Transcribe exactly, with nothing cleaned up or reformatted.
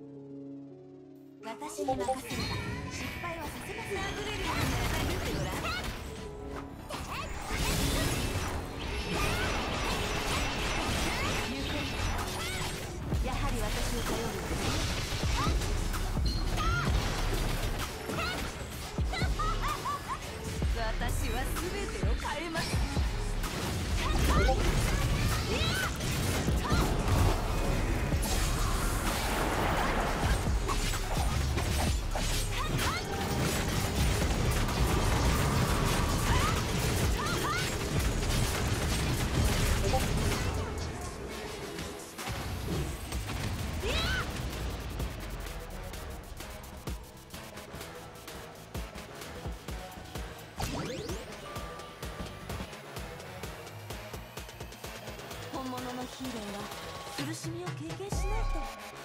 私に任せれば失敗はさせません。殴れるようになら言ってごらん。やはり私を頼るんですね。私は全てを変えます。本物のヒーローは苦しみを経験しないと。